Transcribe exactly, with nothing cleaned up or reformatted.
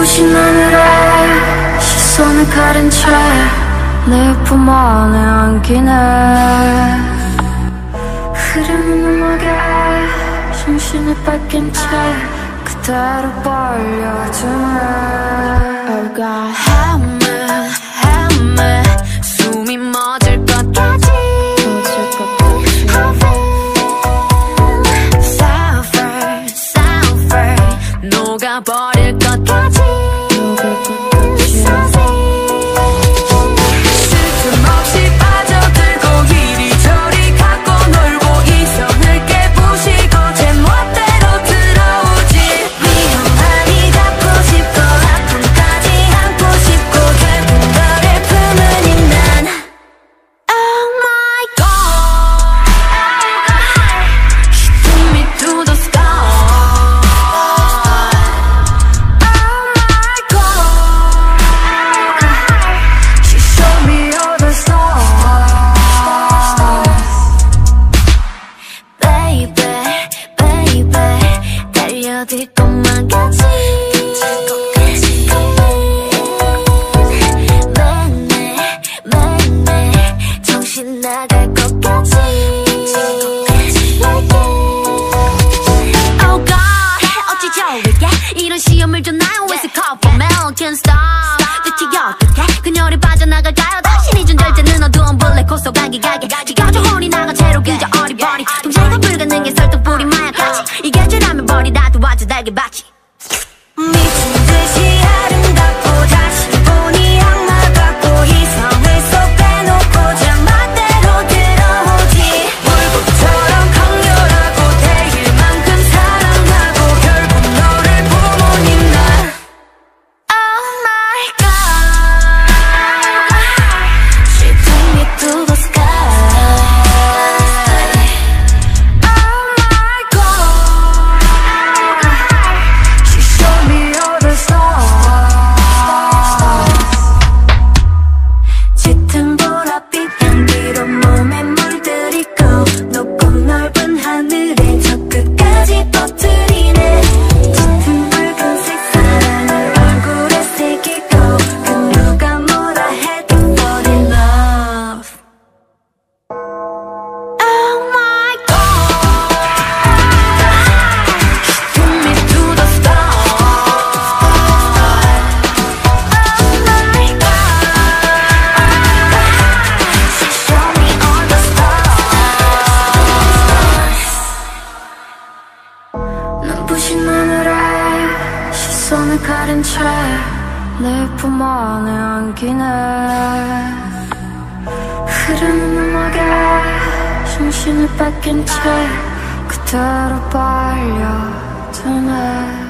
눈부신 하늘에 시선을 가린 채 내 품 안에 안기네. 흐르는 음악에 정신을 뺏긴 채 그대로 빨려드네. Oh God, help me, help me. 숨이 멎을 것 같지. I feel suffer, suffer. 녹아버릴 것 같지. 시선을 가린 채 내 품 안에 안기네. 흐르는 음악에 정신을 뺏긴 채 그대로 빨려드네.